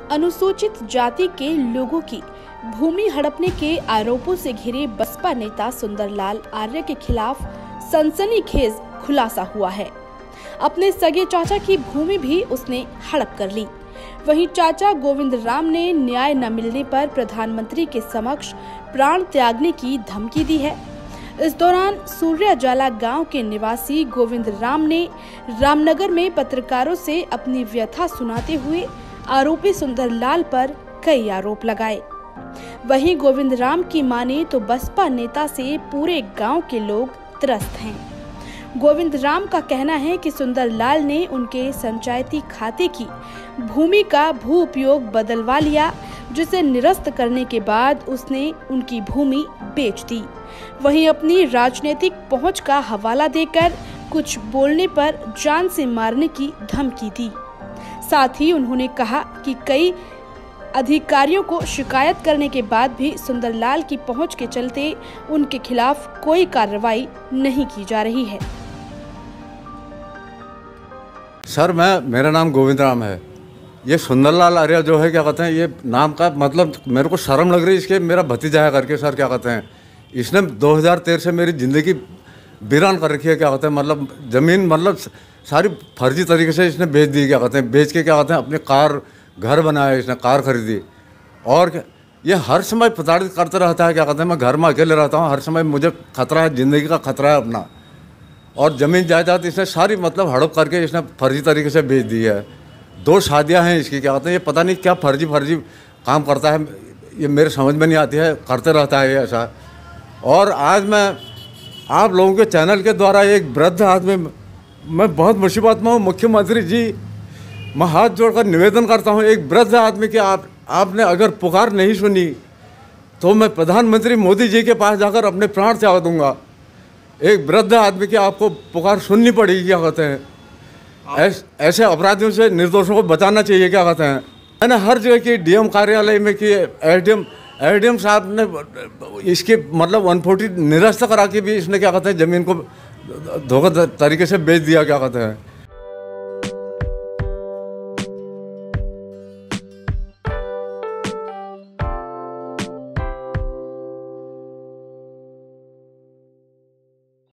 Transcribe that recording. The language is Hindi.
अनुसूचित जाति के लोगों की भूमि हड़पने के आरोपों से घिरे बसपा नेता सुंदरलाल आर्य के खिलाफ सनसनीखेज खुलासा हुआ है। अपने सगे चाचा की भूमि भी उसने हड़प कर ली। वहीं चाचा गोविंद राम ने न्याय न मिलने पर प्रधानमंत्री के समक्ष प्राण त्यागने की धमकी दी है। इस दौरान सूर्याजाला गांव के निवासी गोविंद राम ने रामनगर में पत्रकारों से अपनी व्यथा सुनाते हुए आरोपी सुंदरलाल पर कई आरोप लगाए। वहीं गोविंद राम की माने तो बसपा नेता से पूरे गांव के लोग त्रस्त हैं। गोविंद राम का कहना है कि सुंदरलाल ने उनके पंचायती खाते की भूमि का भू उपयोग बदलवा लिया, जिसे निरस्त करने के बाद उसने उनकी भूमि बेच दी। वहीं अपनी राजनीतिक पहुंच का हवाला देकर कुछ बोलने पर जान से मारने की धमकी दी। साथ ही उन्होंने कहा कि कई अधिकारियों को शिकायत करने के बाद भी सुंदरलाल की पहुंच के चलते उनके खिलाफ कोई कार्रवाई नहीं की जा रही है। सर मेरा नाम गोविंद राम है। ये सुंदरलाल आर्य जो है क्या कहते हैं, ये नाम का मतलब मेरे को शर्म लग रही है इसके, मेरा भतीजा है करके। सर क्या कहते हैं, इसने 2013 से मेरी ज़िंदगी वीरान कर रखी है। क्या कहते हैं, मतलब ज़मीन मतलब सारी फर्जी तरीके से इसने बेच दी। क्या कहते हैं, बेच के क्या कहते हैं अपने कार घर बनाया, इसने कार खरीदी। और ये हर समय प्रताड़ित करता रहता है। क्या कहते हैं, मैं घर में अकेले रहता हूँ, हर समय मुझे खतरा है, ज़िंदगी का खतरा है अपना। और ज़मीन जायदाद इसने सारी मतलब हड़प करके इसने फर्जी तरीके से बेच दी है। 2 शादियाँ हैं इसकी। क्या कहते हैं, ये पता नहीं क्या फर्जी काम करता है, ये मेरे समझ में नहीं आती है, करते रहता है ये ऐसा। और आज मैं आप लोगों के चैनल के द्वारा एक वृद्ध आदमी, मैं बहुत मुसीबत में हूँ। मुख्यमंत्री जी, मैं हाथ जोड़कर निवेदन करता हूँ, एक वृद्ध आदमी की आपने अगर पुकार नहीं सुनी तो मैं प्रधानमंत्री मोदी जी के पास जाकर अपने प्राण त्याग दूंगा। एक वृद्ध आदमी की आपको पुकार सुननी पड़ेगी। क्या कहते हैं, ऐसे अपराधियों से निर्दोषों को बचाना चाहिए। क्या कहते हैं, मैंने हर जगह की डीएम कार्यालय में की, एडीएम साहब ने इसकी मतलब 140 निरस्त करा के भी इसने क्या कहते हैं ज़मीन को धोखा तरीके से बेच दिया। क्या कहते हैं,